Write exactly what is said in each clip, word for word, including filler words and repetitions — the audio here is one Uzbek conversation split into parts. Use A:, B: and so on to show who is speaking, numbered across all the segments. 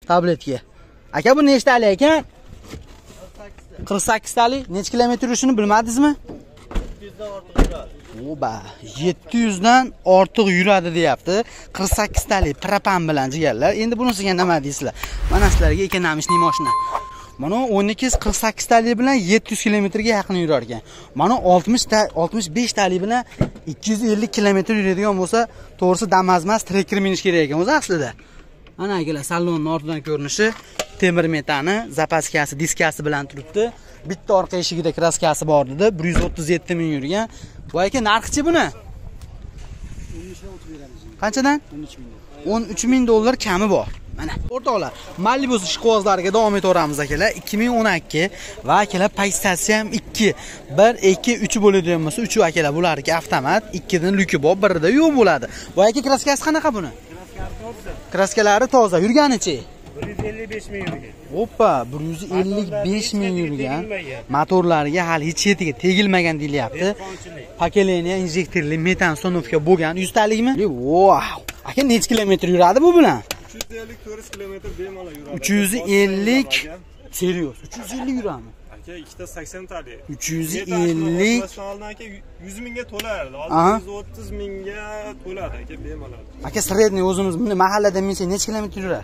A: tabletga. Aka bu nechtali ekan? qirq sakkiztalik. Necha kilometr yurishini bilmadingizmi? Oba, yetti yuz dan ortiq yuradi deyapti. qirq sakkiztalik propan bilan jigarlar. Endi bunisiga nima deysizlar? Mana sizlarga ekonomishniy mashina. Mana o'n ikki qirq sakkiztalik bilan yetti yuz kilometrga yaqin yurar ekan. Mana oltmish ta oltmish besh talik bilan ikki yuz ellik kilometr yuradigan bo'lsa, to'g'risi damazmas trekker minish kerak ekan o'zi aslida. Mana akalar salonning ortidan ko'rinishi temir metani, zapaskasi, diskasi bilan turibdi. Bitta orqa eshigida kraskasi bor dedi. bir yuz o'ttiz yetti ming yurgan. Bu aka narxchi buni? Qanchadan? o'n uch ming dollar kami bor. Mana o'rtoqlar, Malibu ishqibozlariga davom etaveramiz akalar. ikki ming o'n ikki va akalar Paysasi ham ikki, bir, ikki, uch bo'ladigan bo'lsa, uch akalar bularga avtomat, ikkidan lyuki bor, birida yo'q bo'ladi. Bu aka kraskasi qanaqa buni? Kraskalari toza. Yurganichi?
B: bir yuz ellik besh ming yurgan.
A: Hoppa, bir yuz ellik besh ming yurgan. Motorlariga hali hech chetiga tegilmagan deyilyapti. Pokoleniya injektorli metan uстановka bo'lgan. yuz talikmi? Wow! Aka necha kilometr yuradi bu bilan?
B: uch yuz ellik to'rt yuz kilometr bemalol yuradi.
A: uch yuz ellik serios. uch yuz ellik yuradi.
B: Aka ikkita sakson talik.
A: uch yuz ellik
B: aka yuz mingga to'lardi. Hozir yuz o'ttiz mingga to'ladi aka bemalol.
A: Aka sredniy o'zimiz buni mahallada minsa necha kilometr yuradi?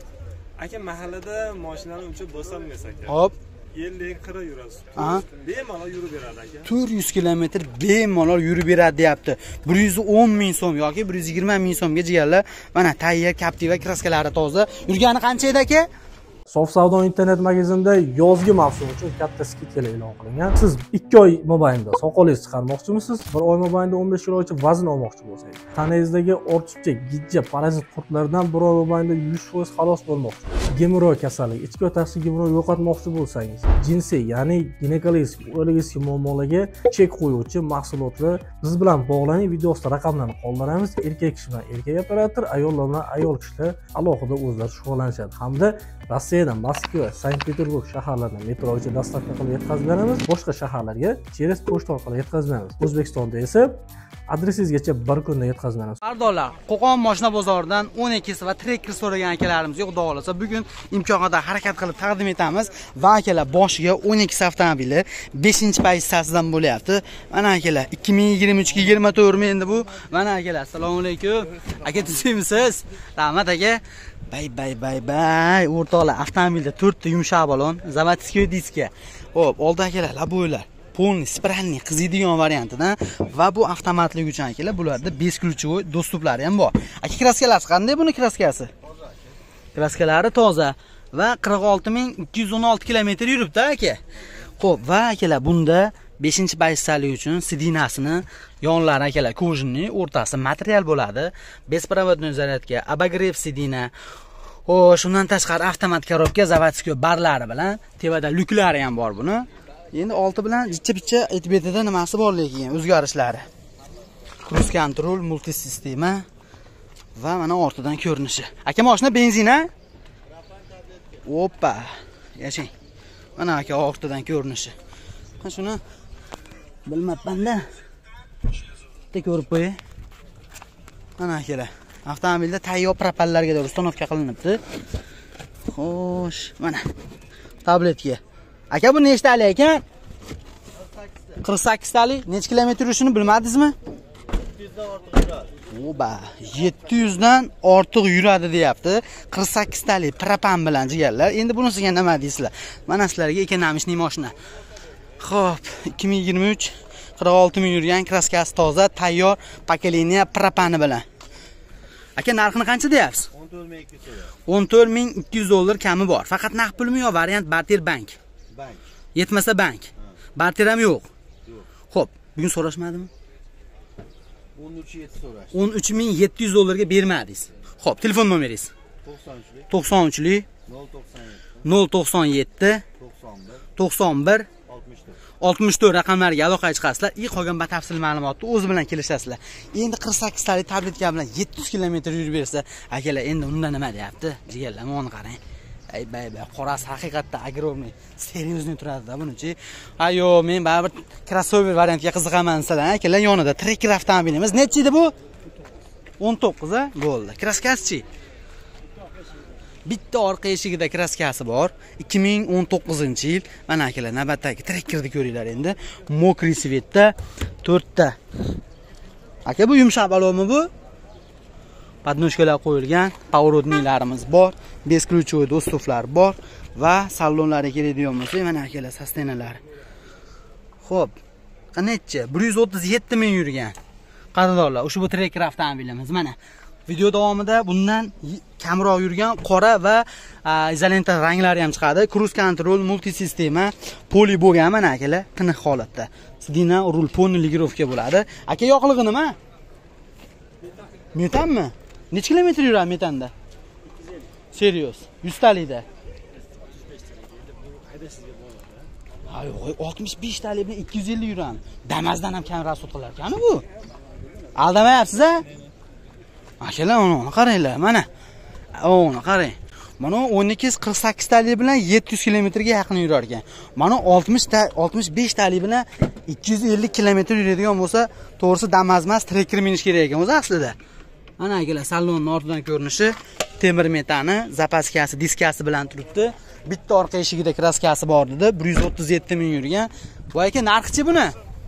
B: Aka mahallada mashinani uncha bosolmaysiz aka.
A: Hop.
B: ellik qirq yurasiz. Bemalol yurib beradi aka.
A: to'rt yuz kilometr bemalol yurib beradi deyapti. bir yuz o'n ming so'm yoki bir yuz yigirma ming so'mga jigarlar. Mana Tayyer, Captiva kraskalari toza. Yurgani qancha edi aka?
C: Sof savdo internet magazinida yozgi mavsum uchun katta skidkalar e'lon qilingan. Siz ikki oy mobaynida soqolingizni chiqarmoqchimisiz? bir oy mobaynida o'n besh kilogacha vazn olmoqchi bo'lsangiz, tanangizdagi ortiqcha gijja, parazit qurtlardan bir oy mobaynida yuz foiz xalos bo'lmoqchi bo'lsangiz, gemoroy kasalligi, ichki yo'talasi gemoroy yo'qotmoqchi bo'lsangiz, jinsiy, ya'ni ginekologik, urologik muammolarga chek qo'yuvchi mahsulotlar biz bilan bog'laning. Videoda raqamlarni qoldiramiz. Erkak kishi bilan erkak operator, ayollar bilan ayol kishilar alohida o'zlari shug'ullanishadi. Hamda Rossiyadan Moskva, Sankt-Peterburg shaharlaridan metrogacha dostavka qilib yetkazib beramiz. Boshqa shaharlarga cheres pochta orqali yetkazib beramiz. O'zbekistonda esa adresingizgacha bir kunda yetkazib beramiz.
A: Pardonlar, Qo'qon mashina bozoridan o'n ikki va trekker so'ragan akalarimiz yo'q, xudo xolasa bugun imkon qadar harakat qilib taqdim etamiz. Va akalar boshiga o'n ikki avtomobili beshinchi pozitsiyasidan bo'lyapti. Mana akalar ikki ming yigirma uch yigirma to'rt endi bu. Mana akalar, assalomu alaykum. Aka tuzimsiz? Rahmat aka. Bay bay bay bay. O'rtoqlar, avtomobilda to'rtta yumshoq balon, zavodskiy diska. Xo'p, oldi akalar, laboylar. Polniy, spranniy qiziydigan variantidan va bu avtomatlik uchun akalar, bularda besh ключевой dostuplari ham bor. Aka kraskalari qanday buni kraskasi? Kraskalari toza va qirq olti ming ikki yuz o'n olti kilometr yuribdi aka. Xo'p, va akalar bunda beshinchi pozitsiyalik uchun sidinasini yonlari akalar kojinning, o'rtasi material bo'ladi. Besprovodnoy zaryadka, abagrev sidina. O, shundan tashqari avtomat korobka, zavodskiy barlari bilan, tevada lyuklari ham bor buni. Endi olti bilan jicha-picha etbetida nimasi bor lekin o'zgarishlari. Cruise control, multisistema va mana ortidan ko'rinishi. Aka mashina benzin a? Oppa. Yashang. Mana aka ortidan ko'rinishi. Mana shuni bilmabman-da. Bitta ko'rib qo'y. Mana akalar. Avtomobilda tayyor propallarga da uстановка qilinibdi. Xo'sh, mana tabletga. Aka bu nechtali ekan? qirq sakkiztalik. Necha kilometr yurishini bilmadingizmi?
B: yetti yuz dan ortiq yuradi.
A: Oba, yetti yuz dan ortiq yuradi deyapti. qirq sakkiztalik propan bilan jigarlar. Endi bunisiga nima deysizlar? Mana sizlarga ekonomishniy mashina. Xo'p, ikki ming yigirma uch qirq olti ming yurgan, kraskasi toza, tayyor pokoleniya propani bilan. Aka narxini qancha deyapsiz?
B: o'n to'rt ming ikki yuz so'rayapti.
A: o'n to'rt ming ikki yuz dollar kami bor. Faqat naqd pulmi yo variant barter bank?
B: Bank.
A: Yetmasa bank. Barter ham yo'q.
B: Yo'q.
A: Xo'p, bugun so'rashmadimi?
B: o'n uch yetti so'rashdi.
A: o'n uch ming yetti yuz dollarga bermadingiz. Xo'p, telefon nomeringiz?
B: to'qson uchlik
A: to'qson uchlik
B: nol to'qson yetti
A: to'qson yetti
B: to'qson bir
A: to'qson bir
B: oltmish to'rt
A: oltmish to'rt raqamlarga aloqaga chiqasizlar. I qolgan batafsil ma'lumotni o'zi bilan kelishasizlar. Endi qirq sakkiztalik tabletka bilan yetti yuz kilometr yurib bersa, akalar endi unda nima deyapti? Jigarlar, mana qarang. Ay bay bay, qorasi haqiqatda огромный, seriozniy turadi-da bunichi. Ayo, men baribir crossover variantga qiziqaman sizlar, akalar yonida trekker avtomobilimiz. Necha edi bu? o'n to'qqiz a? Bo'ldi. Kraskasichi? Bitta orqa eshigida kraskasi bor. ikki ming o'n to'qqizinchi yil. Mana akalar, navbatdagi Trekkerni ko'ringlar endi. Mokriy svetda to'rtta. Aka, bu yumshoq balonmi bu? Podnoshkalar qo'yilgan, поворотнийларimiz bor, beskluchovoy do'stuflar bor va salonlariga keladigan bo'lsak, mana akalar sostenalari. Xo'p, qancha? bir yuz o'ttiz yetti ming yurgan. Qadrdonlar, ushbu Trekker avtomobilimiz mana video davomida bundan kamroq yurgan qora va izolenta ranglari ham chiqadi. Cruise control, multi sistema, poli bo'lgan mana akalar, tiniq holatda. Sidina rul ponni ligirovka bo'ladi. Aka, yoqlig'i nima? Metanmi? Necha kilometr yuradi metanda? Serios, yuz talikda. Ha, yo'q, oltmish besh talik bilan ikki yuz ellik yuradi. Damazdan ham kamroq sot qilar ekan bu. Aldamayapsiz-a? Akalar, uni qaranglar, mana. Uni qarang. Mana o'n ikki qirq sakkiz talik bilan yetti yuz kilometrga yaqin yurar ekan. Mana oltmish oltmish besh talik bilan ikki yuz ellik kilometr yuradigan bo'lsa, to'g'risi Damas emas, Trekker minish kerak ekan o'zi aslida. Mana akalar, salonning ortidan ko'rinishi, temir metani, zapaskasi, diskasi bilan turibdi. Bitta orqa eshigida kraskasi bor dedi, bir yuz o'ttiz yetti ming yurgan. Bu aka narxi-chi buni?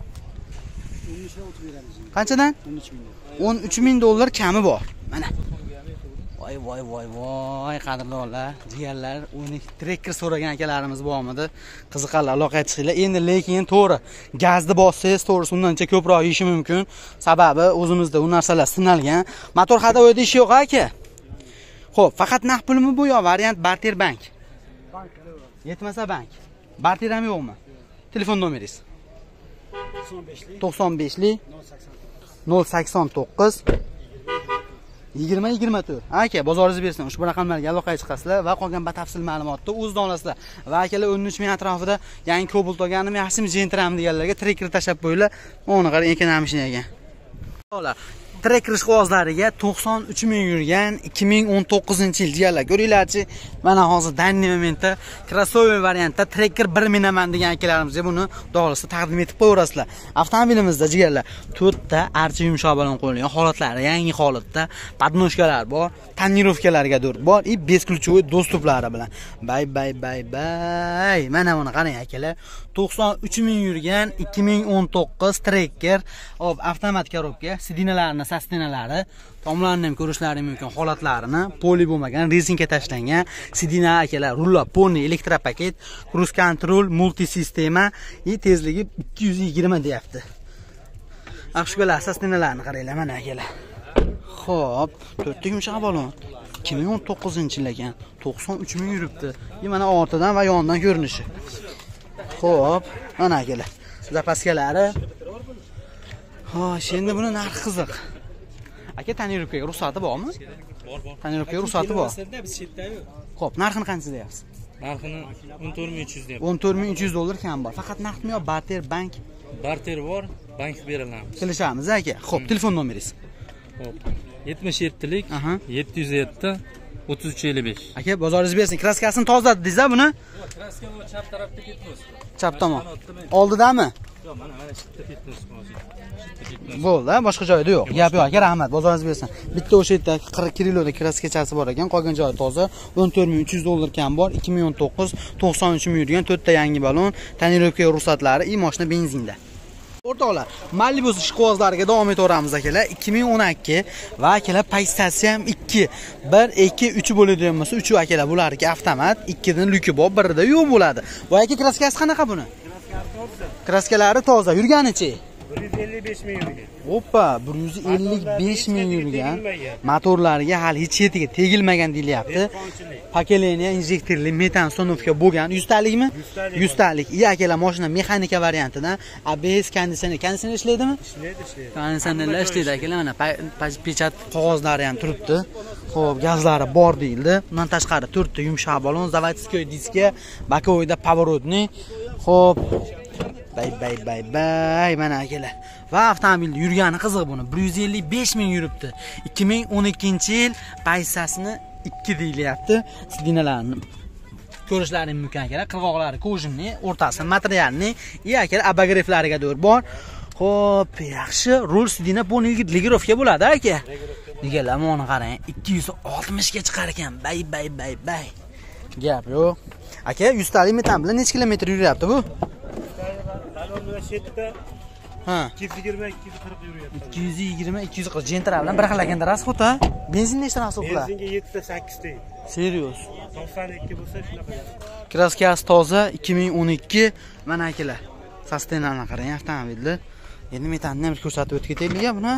A: Qanchadan? o'n uch ming dollar kami bor. Mana. Voy voy voy voy qadrdonlar, jigarlar, uni Trekker so'ragan akalarimiz bormidi? Qiziqarli aloqa chiqinglar. Endi lekin to'g'ri, gazni bossangiz, to'g'risi undancha ko'proq yeyishi mumkin. Sababi o'zimizda u narsalar sinalgan. Motor hadovoyda ishi yo'q aka. Xo'p, faqat naqd pulmi bu yo variant barter bank? Bank. Yetmasa bank. Barter ham yo'qmi? Telefon nomeringiz? to'qson besh nol sakson to'qqiz yigirma yigirma to'rt. Aka, bozoringiz bersin. Ushbu raqamlarga aloqaga chiqasizlar va qolgan batafsil ma'lumotni o'zida olasizlar. Va akalar o'n uch ming atrofida yangi Cobalt olganim, yaxshimi Gentraam deganlarga Trekker tashab qo'yinglar. Uni qarang, ekan hamishni ekan. Trekker ishqibozlariga to'qson uch ming yurgan ikki ming o'n to'qqizinchi yil jigarlar. Ko'ringlarchi, mana hozir danli momentda crossover variantda Trekker bir minaman degan akalarimizga buni to'g'risi taqdim etib qo'yaverasizlar. Avtomobilimizda jigarlar to'rtta archa yumshoq balon qo'yilgan, holatlari yangi holatda, podnoshkalar bor, tonirovkalarga to'rt bor, и beskluchovoy do'stuflari bilan. Bay bay bay bay. Mana buni qarang akalar. to'qson uch ming yurgan ikki ming o'n to'qqiz Trekker, hop, avtomat korobka, sidinalarni, sostenalari, tomlarni ham ko'rishlaring mumkin, holatlarini, poli bo'lmagan, rezinka tashlangan, sidina akalar, rullar, ponni, elektropaket, cruise control, multi sistema, и tezligi ikki yuz yigirma deyapti. Axshugalar, sostenalarni qaranglar, mana akalar. Xo'p, to'rtta yumshoq balon. ikki ming o'n to'qqizinchi yil ekan, to'qson uch ming yuribdi. Mana ortidan va yonidan ko'rinishi. Xo'p, mana akalar. Zapaskalari. Xo'sh, endi buni narxi qiziq. Aka, tonirovkaga ruxsati bormi? Bor, bor. Tonirovkaga ruxsati bor. Xo'p, narxini qancha deyapsiz?
D: Narxini o'n to'rt ming uch yuz deyapti.
A: o'n to'rt ming uch yuz dollar kam bor. Faqat naqdmi yo barter bank?
D: Barter bor, bank berilamiz.
A: Kelishamiz aka. Xo'p, telefon nomeringiz?
D: Xo'p. yetmish yettilik yetti yuz yetti o'ttiz uch ellik besh.
A: Aka, bozoringiz bersin. Kraskasini tozaladiz-a buni?
D: Kraska bu chap tarafda ketmas.
A: Chap tomon. Oldidami?
D: Yo'q, mana mana shitda ketmas hozir.
A: Bo'ldi, boshqa joyda yo'q. Gap yo'q aka, rahmat. Bozoringiz bersin. Bitta o'sha yerda qirq kiloda kraskachasi bor ekan, qolgan joyi toza. o'n to'rt ming uch yuz dollar kam bor. ikki ming o'n to'qqiz to'qson uch ming yurgan to'rtta yangi balon, tonirovka ruxsatlari, i mashina benzinda. O'rtoqlar, Malibu ishqibozlariga davom etaveramiz akalar. ikki ming o'n ikki va akalar paysasi ham ikki. bir, ikki, uch bo'ladigan bo'lsa, uch akalar bularga avtomat, ikkidan lyuki bor, birida yo'q bo'ladi. Bu aka kraskasi qanaqa buni?
B: Kraskasi toza.
A: Kraskalari toza. Yurganichi?
B: bir yuz ellik besh ming yurgan.
A: Hoppa, bir yuz ellik besh ming yurgan. Motorlariga hali hech yetiga tegilmagan deyilyapti. Pokoleniya injektorli metan sonovka bo'lgan. yuz talikmi? yuz talik. I akalar, mashina mexanika variantidan A B S konditsioner, konditsioner ishlaydimi?
B: Ishlaydi, ishlaydi.
A: Konditsionerlar ishlaydi akalar. Mana pechat qog'ozlari ham turibdi. Xo'p, gazlari bor deyildi. Bundan tashqari to'rtta yumshoq balon, zavodskiy diska, bokovoyda поворотный. Xo'p, bay bay bay bay mana akalar. Va avtomobilda yurgani qiziq buni. bir yuz ellik besh ming yuribdi. ikki ming o'n ikkinchi yil paysasini ikki deyilyapti. Sidinalarni ko'rishlaring mumkin akalar. Qirg'oqlari kojimni, o'rtasi materialni, i akalar abagoreflariga do'r bor. Xo'p, yaxshi. Rul sidina polni ligirovka bo'ladi aka. Nega lamoni qarang, ikki yuz oltmish ga chiqar ekan. Bay bay bay bay. Gap yo'q. Aka, yuz talik metan bilan necha kilometr yuryapti bu?
B: Talon bilan shetda
A: Ha.
B: ikki yuz yigirma ikki yuz qirq yuryapti.
A: ikki yuz yigirma ikki yuz qirq Gentra bilan bir xil rasxod a? Benzin nechta rasxod qiladi?
B: Benzinga yetti ta sakkiz ta.
A: Serios.
B: to'qson ikki bo'lsa shunaqa.
A: Kraskasi toza ikki ming o'n ikki. Mana akalar. Sustainalni qarang avtomobilni. Endi metanni ham ko'rsatib o'tib ketaylik buni.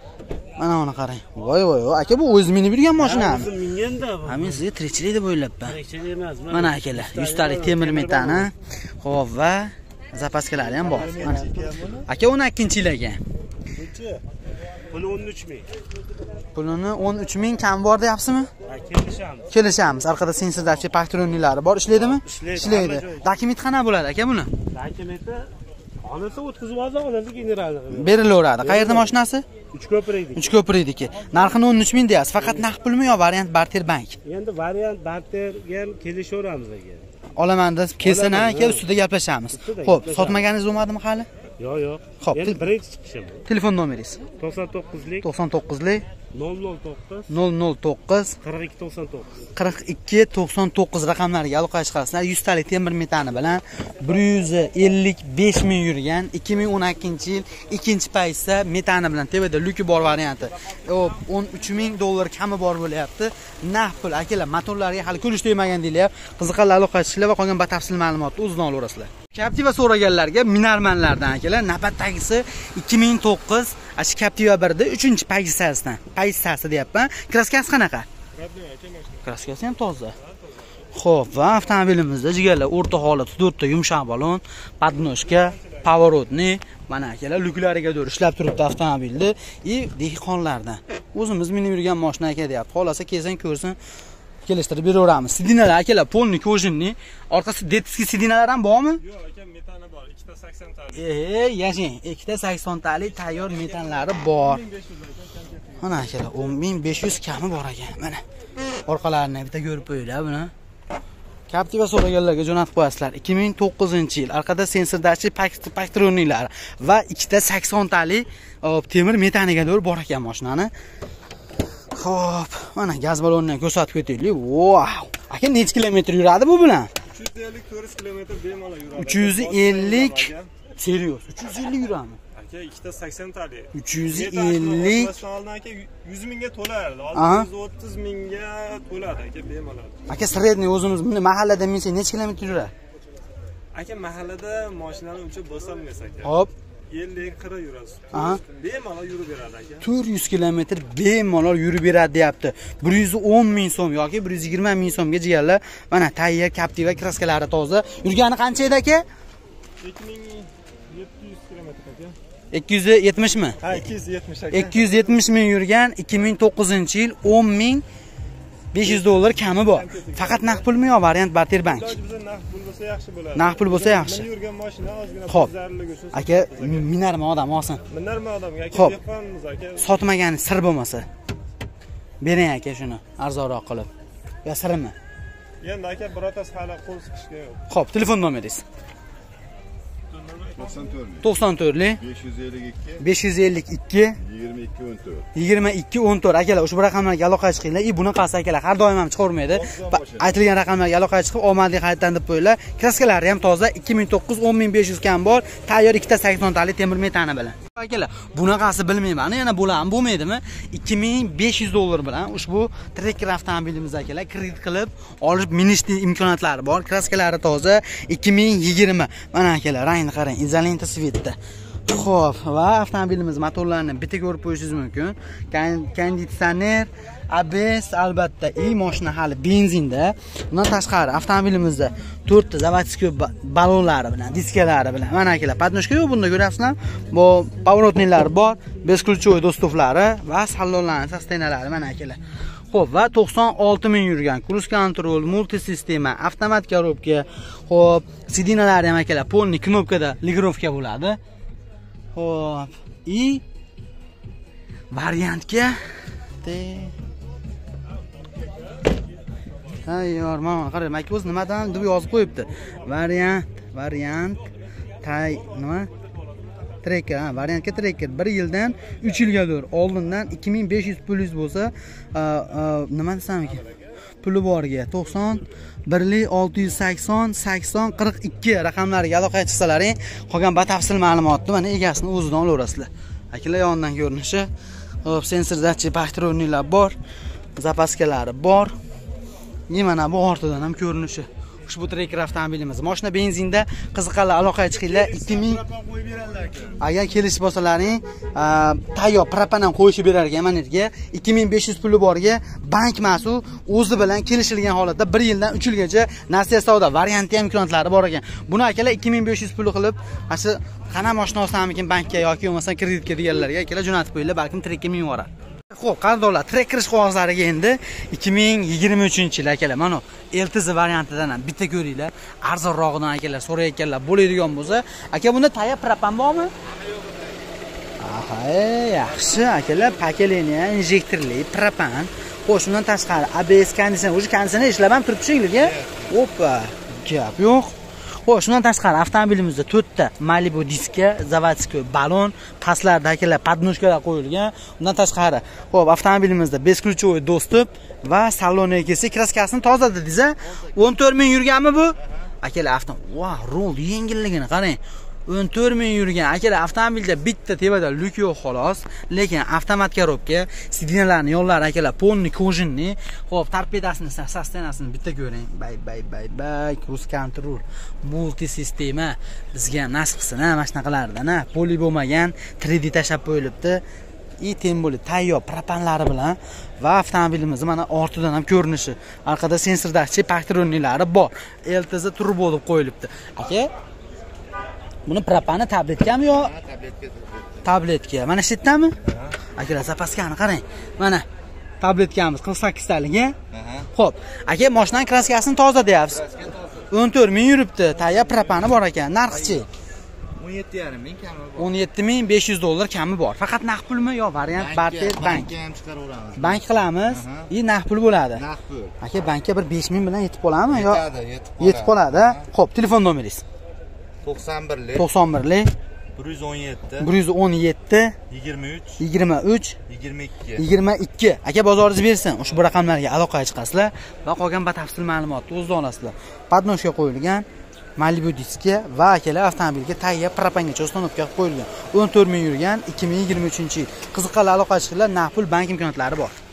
A: Mana uni qarang. Voy voy voy, aka bu o'zi minib yurgan mashinami?
B: O'zim minganda bu.
A: Ha, men sizga tirikchilik deb o'ylabman.
B: Tirikchilik emas.
A: Mana akalar, yuz talik temir metani. Xo'p va zapaskalari ham bor. Mana. Aka o'n ikkinchi yil ekan.
B: Necha? Puli o'n uch ming.
A: Pulini o'n uch ming kam bor deyapsizmi?
B: Ha, kelishamiz.
A: Kelishamiz. Orqada sensordachi paktronilari bor, ishlaydimi?
B: Ishlaydi.
A: Dokument qana bo'ladi aka buni?
B: Dokumenti olsa o'tkazib olsa oladi generalni.
A: Berilaveradi. Qayerda mashinasi?
B: uch ko'prikniki.
A: uch ko'prikniki. Narxini o'n uch ming deyapsiz. Faqat naqd pulmi yo variant barter bank?
B: Endi variant barterga ham kelishaveramiz aka.
A: Olaman deb kelsin aka, ustida gaplashamiz. Xo'p, sotmaganingiz bo'lmadimi hali?
B: Yo'q, yo'q.
A: Xo'p,
B: endi birinchi chiqishim.
A: Telefon nomeringiz?
B: to'qson to'qqizlik
A: to'qson to'qqizlik
B: nol nol to'qqiz
A: nol nol to'qqiz
B: qirq ikki to'qson to'qqiz
A: qirq ikki to'qson to'qqiz raqamlariga aloqa chiqarsizlar. yuz talik temir metani bilan bir yuz ellik besh ming yurgan ikki ming o'n ikkinchi yil ikkinchi paytda metani bilan tevada lyuki bor varianti. Hop, o'n uch ming dollar kami bor bo'lyapti. Naqd pul akalar, motorlariga hali ko'rish tegmagan deylar. Qiziqarli aloqa chiqishlar va qolgan batafsil ma'lumotni o'zidan olaverasizlar. Captiva so'raganlarga Minarmanlardan akalar navbatdagisi ikki ming to'qqiz ashi Captiva birda uchinchi pozitsiyasidan. Pozitsiyasi deyapman. Kraskasi qanaqa? Kraskasi ham toza. Xo'p, va avtomobilimizda jigarlar o'rta holat to'rtta yumshoq balon, podnoshka, поворотный, mana akalar lyuklariga doğru ishlab turibdi avtomobilni. И dehqonlardan. O'zimiz minib yurgan mashina aka deyapti. Xolasa kelsin ko'rsin. Kelishtirib beraveramiz. Sidinalar akalar polni ko'jinni, orqasi detskiy sidinalar ham bormi?
B: Yo'q aka, metani bor. ikkita sakson talik.
A: E, yashing. ikkita sakson talik tayyor metanlari bor. Mana akalar, o'n ming besh yuz kami bor ekan. Mana. Orqalarini bitta ko'rib qo'yinglar buni. Captiva so'raganlarga jo'natib qo'yasizlar. ikki ming to'qqizinchi yil. Orqada sensordachi paktronilari va ikkita sakson talik temir metaniga doğru bor ekan mashinani. Xo'p, mana gaz balonini ko'rsatib ketaylik. Wow! Aka necha kilometr yuradi bu bilan?
B: uch yuz ellik to'rt yuz kilometr bemalol yuradi.
A: uch yuz ellik serios. uch yuz ellik yuradimi?
B: Aka ikkita sakson talik.
A: uch yuz ellik
B: aka yuz mingga to'lardi. Hozir yuz o'ttiz mingga to'ladi aka bemalol.
A: Aka sredniy o'zimiz buni mahallada minsa necha kilometr yuradi?
B: Aka mahallada mashinani uncha bosolmaysiz aka.
A: Hop,
B: ellik qirq yuradi. Bemalol yurib beradi aka.
A: to'rt yuz kilometr bemalol yurib beradi deyapti. bir yuz o'n ming so'm yoki bir yuz yigirma ming so'mga jigarlar. Mana tayyor Captiva kraskalari toza. Yurgani qancha edi aka?
B: ikki ming yetti yuz kilometr aka.
A: ikki yuz yetmish mi?
B: Ha, ikki yuz yetmish aka.
A: ikki yuz yetmish ming yurgan, ikki ming to'qqizinchi yil o'n ming besh yuz dollar kami bor. Faqat naqd pulmi yo variant barter bank?
B: Bizda naqd pul bo'lsa yaxshi bo'ladi.
A: Naqd pul bo'lsa yaxshi.
B: Men yurgan mashina ozgina
A: Xo'p.
B: zararlik uchun.
A: Aka, minarman odam olsin.
B: Minarman odamga aka,
A: Xo'p.
B: dehqonmiz aka.
A: Sotmagani sir bo'lmasa. Bering aka shuni arzonroq qilib. Yo sirmi?
B: Endi aka birotasi hali qo'l siqishga yo'q.
A: Xo'p, telefon nomeringiz. to'qson to'rtlik besh yuz ellik ikki
E: yigirma ikki o'n to'rt
A: yigirma ikki o'n to'rt akalar ushbu raqamlarga aloqaga chiqinglar. I bunaqasi akalar har doim ham chiqavermaydi. Aytilgan raqamlarga aloqaga chiqib omadli qaytdan deb qo'yinglar. Kraskalari ham toza ikki ming to'qqiz o'n ming besh yuz kam bor. Tayyor ikkita sakson talik temir metani bilan. Akalar, bunaqasi bilmayman. Yana bo'ladimi, bo'lmaydimi? ikki ming besh yuz dollar bilan ushbu Tracker avtomobilimiz akalar kredit qilib olib minishning imkoniyatlari bor. Kraskalari toza ikki ming yigirma. Mana akalar, rangni qarang, izolenta svetda. Xo'p, va avtomobilimiz motorlarini bitta ko'rib qo'yishingiz mumkin. Konditsioner, A B S albatta, i mashina hali benzinda. Bundan tashqari avtomobilimizda to'rtta zavodskiy balonlari bilan, diskalari bilan. Mana akalar, podnoshka yo'q bunda ko'ryapsizlar. Bu поворотнийлari bor, beskluchovoy do'stoflari va salonlarning sostenalari mana akalar. Xo'p, va to'qson olti ming yurgan cruise control, multi sistema, avtomat korobka. Xo'p, sidinalari ham akalar polni knopkada ligirovka bo'ladi. Xo'p, i variantga de tayyor. Mana qarang, mak o'zi nimadan deb yozib qo'yibdi. Variant, variant, tay nima? Tracker, ha, variantga Tracker bir yildan uch yilgadir. Oldindan ikki ming besh yuz pulingiz bo'lsa, nima desam ekan? Puli borga to'qson birlik olti yuz sakson sakson qirq ikki raqamlariga aloqaga chiqsalaring, qolgan batafsil ma'lumotni mana egasini o'zidan olaverasizlar. Akalar yondan ko'rinishi, hop, sensor datchik paktronlar bor, zapaskalari bor. Mana bu ortidan ham ko'rinishi. Ushbu Tracker avtomobilimiz. Mashina benzinda qiziqarli aloqaga chiqinglar. ikki ming agar kelish bo'lsalaring, tayyor propan ham qo'yishib berar ekan mana yerga. ikki ming besh yuz puli borga bank mas'ul o'zi bilan kelishilgan holatda bir yildan uch yilgacha nasiya savdo varianti ham imkoniyatlari bor ekan. Buni akalar ikki ming besh yuz puli qilib, mana qana mashina olsamikin bankka yoki bo'lmasa kreditga deganlarga akalar jo'natib qo'yinglar, balkim Tracker minib yuboradi. Xo'p, qadrdonlar, Tracker qog'ozlariga endi ikki ming yigirma uchinchi yil akalar, mana L T Z variantidan ham bitta ko'ringlar. Arzonrog'idan akalar so'rayotganlar bo'ladigan bo'lsa, aka bunda tayyor propan bormi? Aha, yaxshi akalar, pakeleniya, injektorli propan. Xo'sh, undan tashqari A B S konditsioner, o'sha konditsioner ishlab ham turibdi shinglarga. Oppa, gap yo'q. Xo'sh, shundan tashqari avtomobilimizda to'rtta Malibu diska, zavodskiy balon, pastlarda akalar podnoshkalar qo'yilgan. Undan tashqari, xo'p, avtomobilimizda beskluchovoy dostуп va salonni kelsa kraskasini toza dedingiz-a? o'n to'rt ming yurganmi bu? Akalar, avtom, voh, rol yengilligini qarang. o'n to'rt ming yurgan. Akalar, avtomobilda bitta tevada lyuk yo'q xolos, lekin avtomat korobka, sidinalarni yo'llari akalar polni kojinni, xo'p, torpedasini, sostenasini bitta ko'ring. Bay bay bay bay, cruise control, multi sistema bizga nasib qilsin, ha, mana shunaqalardan, ha, poli bo'lmagan, три D tashab qo'yilibdi. И tem bo'lib tayyor propanlari bilan va avtomobilimiz mana ortidan ham ko'rinishi. Orqada sensor datchik paktronlari bor. L T Z turbo bo'lib qo'yilibdi. Aka, buni propani tabletkami yo? Tabletka. Tabletka. Mana shu yerdami? Akalar, zapaskani qarang. Mana tabletkamiz qirq sakkiz talik, ha? Xo'p, aka, mashinaning kraskasini toza deyapsiz. o'n to'rt ming yuribdi. Tayyor propani bor ekan. Narxi-chi?
E: o'n yetti yarim ming kami bor.
A: o'n yetti ming besh yuz dollar kami bor. Faqat naqd pulmi yo variant barter bank?
E: Bankka ham chiqaraveramiz.
A: Bank qilamiz, и naqd pul bo'ladi.
E: Naqd pul.
A: Aka, bankka bir besh ming bilan yetib qoladimi yo?
E: Yetadi, yetib qoladi.
A: Yetib qoladi. Xo'p, telefon nomeringiz?
E: to'qson birlik
A: to'qson birlik
E: bir yuz o'n yetti
A: bir yuz o'n yetti
E: yigirma uch
A: yigirma uch
E: yigirma ikki
A: yigirma ikki. Aka, bozoringiz bersin, ushbu raqamlarga aloqaga chiqasizlar va qolgan batafsil ma'lumotni o'zida olasizlar. Podnoshga qo'yilgan Malibu diski va akalar avtomobilga tayyor propangacha uстановка qilib qo'yilgan. o'n to'rt ming yurgan, ikki ming yigirma uchinchi yil. Qiziqarli aloqaga chiqinglar, naqd pul bank imkoniyatlari bor.